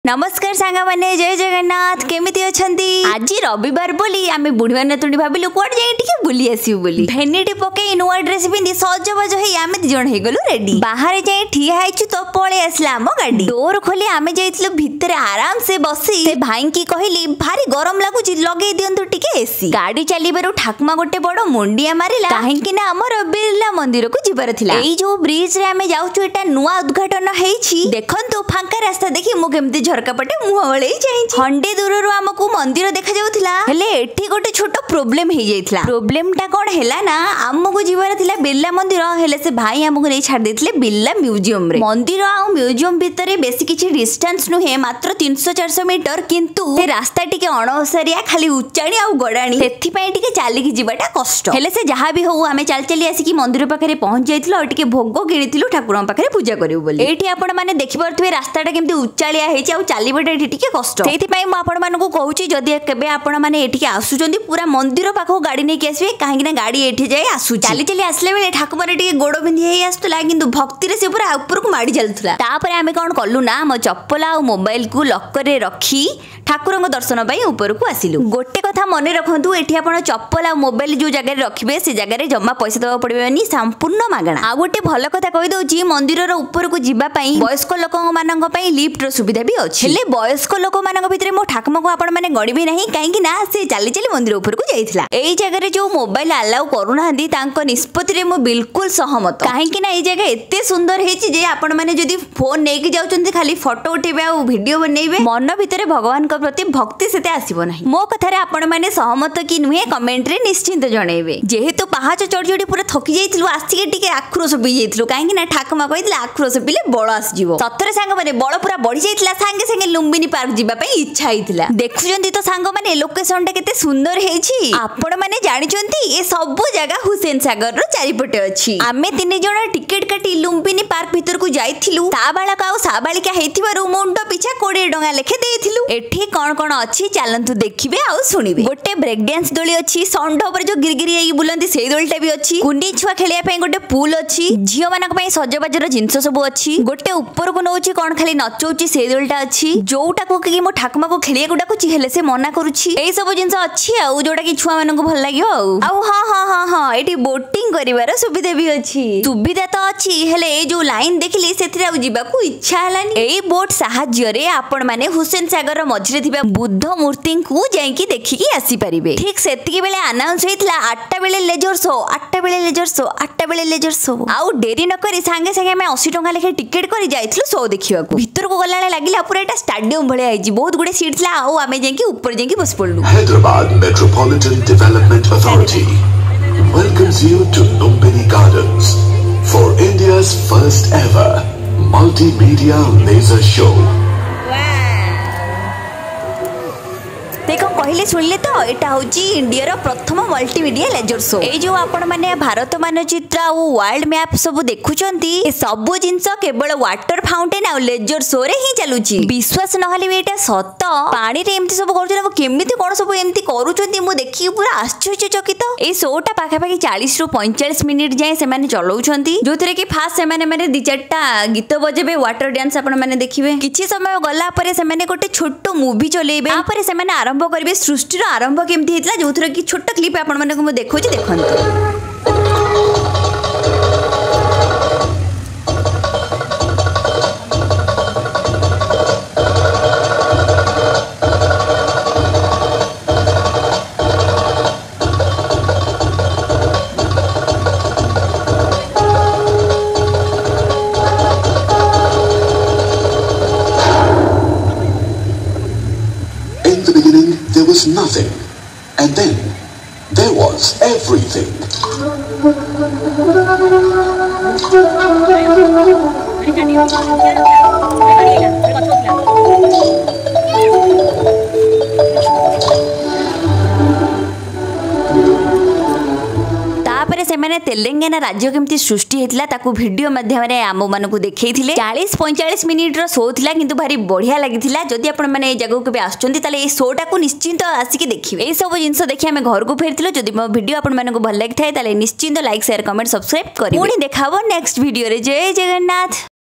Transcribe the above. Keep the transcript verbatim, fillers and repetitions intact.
नमस्कार सांग मैंने जय जगन्नाथ केमिति अछंती आज रविवार बोली आमे बुढ़िया नतुणी भाबिलु कोड जाई टिके बुली आसीउ बोली भेनिटी पके नुआ ड्रेस पिंदी सजबाज हे आमे जण हे गलु रेडी बाहर जाई ठिया हाइछु तो पळे आसला हम गाडी डोर खोली आमे जाइतलु भितरे आराम से बसी से भाई की कहली भारी गरम लागु छि लगे दियंतु टिके एसी गाडी चलीबारु ठाकमा गोटे बडो मुंडिया मारिला काहे कि ना हमर बिरला मंदिर को जिबार थिला एई जो ब्रिज रे आमे जाउछु एटा नुआ उद्घाटन हेछि देखंतु फांका रास्ता देखि मु केमति झरका पटे मुह वळे जाई खंडे दूररु हमकु मंदिर देखा जाउथिला हेले एठी गोटे छोट प्रॉब्लम हे जाइथिला प्रॉब्लम टा कोन हैला ना हमकु जिबार थिला बिरला मंदिर हेले से भाई हमकु नै छाड़ देथिले बिरला म्यूजियम रे मंदिर आ म्यूजियम भितरे बेसी किछि डिस्टेंस नुहे मात्र तीन सौ चार सौ मीटर किंतु से रास्ता टिके अणओसरिया खाली उच्चाणी आ गडाणी सेथि पई टिके चाली कि जिबाटा कष्ट हेले से जहा भी हो हमें चाल चली आसी कि मंदिर पाखरे पहुंच जाइथिलो और टिके भोग किनिथिलु ठाकुरन पाखरे पूजा करिउ बोली एठी आपण माने देखि परथुवे रास्ताटा केमति उच्चाळिया हेछि आ चाली एठी टिके कष्ट सेथि पई म आपण मानको कहूची जदी केबे आपण माने एठी आसुचंदी पूरा मंदिर पाखो गाडी नै कि आसीबे काहे ना गाडी एठी जाय आसु चाली चली आसले बेले ठाकुर टिके गोड़ बिंदी हे आस्तला किंतु भक्ति रे से पूरा ऊपर को माडी चलथुला तापरे हमें कोन कल्लु ना म चप्पल आ मोबाइल को लॉकर रे रखी ठाकुरंग दर्शन पई ऊपर को आसिलु गोटे कथा मने रखंतु एठी आपण चप्पल आ मोबाइल जो जगह रे रखिबे से जगह रे जम्मा पैसा देबा पड़बेनी संपूर्ण मागणा आ गोटे भलो कथा कहि दोची मंदिर रो ऊपर को जिबा पई वयस्क लोकन मानन पई लिफ्ट रो सुविधा भी अछि हेले वयस्क लोक मानन भितरे मो ठाकुमा को आपण माने गणिबे नाही काहे कि ना से चाली चाली मंदिर ऊपर को जाइथिला एई जगह रे जो मोबाइल अलाउ करू नांदी तांको निष्पत्ति रे मो बिल्कुल सहमत काहे कि ना एई जगह एते सुंदर हेछि जे आपण माने जदी फोन नै कि जाउचंती खाली फोटो उठेबे आ वीडियो बनैबे मन भितरे भगवान को प्रति भक्ति सेते आसीबो नाही मो कथा रे आपण माने सहमत कि नुहे कमेंट रे निश्चिंत जणैबे जेहेतु पहाच चढ़ चढ़ी पूरा थकी जाइथिलु आसी टिके आक्रोश पी जाइथिलु काहे कि ना ठाकुमा कहितला आक्रोश पीले बळ आस जीवो सतरे सांग माने बळ पूरा बढ़ी जाइथिला सांगे संगे लुंबिनी पार्क जिबा पई इच्छा हितला देखुचंती तो सांग माने लोकेशन टा केते सुंदर हेछि आपण माने जानिचंती ए सब जगह हुसैन सागर रो चारिपटे अछि आमे तीन जण टिकट काटी लुंबिनी पार्क भीतर को जाइथिलु ता बालक आ साबालिका हेथिबारु मुंडो पिछा बीस टका लेखे देथिलु एठी कोन कोन अछि चालंतु देखिबे आ सुनिबे गोटे ब्रेक डांस दोली अछि संढ ऊपर जो गिरगिरी आइ बुलंती सेई दोलटा भी अछि कुंडी छुआ खेलिया पई गोटे पूल अछि झियो मानक पई सजबाजर जिंस सब अछि गोटे ऊपर को नउछि कोन खाली नचौछि सेई दोलटा अछि जोटा को कि मो ठाकुमा को खेलिया को डाकुछि हेले से मना करूछि एई सब जिंस अछि आ जोटा कि छुआ मानक भल लागियो आ आ हां हां हां हां एठी बोटिंग करिवार सुविधा भी अछि सुविधा तो अछि हेले ए जो लाइन देखली सेथिरा जिबा को इच्छा हलानी एई बोट सहाय्य रे आपण माने हुसैन सागर मझरे थिबा बुद्ध मूर्ति को जाई कि देखि कि आसी परिबे ठीक सेतिके बेले अनाउंस हेतला आठ बेले लेजर शो आठ बेले लेजर शो आठ बेले लेजर शो आउ देरी न करी संगे संगे मैं अस्सी टका लेखे टिकट करी जाइथलु शो देखिबा को भीतर को गलाले लागिला पूरा एटा स्टेडियम भले आइजी बहुत गुडे सीट थला आउ आमे जाई कि ऊपर जाई कि बस पड़लु Hyderabad Metropolitan Development Authority welcomes you to Lumbini Gardens for India's first ever multimedia laser show. देखो कहले सुनले तो एटा होची इंडिया रो प्रथम मल्टीमीडिया लेजर शो ए जो आपण माने भारत मानचित्र आ वर्ल्ड मैप सब देखुचंती ए सब जिंस केवल वाटर फाउंटेन आ लेजर शो रे ही चलुची विश्वास न हले एटा सत पानी रे एम्ति सब करूछ केमिति कोन सब एम्ति करूचंती मु देखि पूरा आश्चर्यचकित ए शो टा पाखा पाखी चालीस रु पैंतालीस मिनिट जाय से माने चलौचंती जोथरे कि फास्ट से माने माने दि चारटा गीत बजेबे वाटर डांस आपण माने देखिबे किछि समय गला परे से माने गोटे छोटो मूवी चलेबे आ परे से माने आरंभ करिवे सृष्टि रो आरंभ केमथि हितला जोथरे कि छोटो क्लिप आपण माने को देखौछि देखंतु There was nothing, and then there was everything. तापरे से माने तेलंगाना राज्य केमती सृष्टि हेतला ताकू वीडियो माध्यम रे आम मानकू देखैथिले चालीस पैंतालीस मिनिट रो शो थिला किंतु भारी बढ़िया लागिथिला जदि आपण माने ए जगह को बे आछचंती ताले ए शो टा को निश्चिंत आसी के देखिबे ए सब जिंस देखि हमें घर को फेरथिलो जदि मो वीडियो आपण मानकू भल लागिथाय ताले निश्चिंत लाइक शेयर कमेंट सब्सक्राइब करिवे पुणी देखाबो नेक्स्ट वीडियो रे जय जगन्नाथ।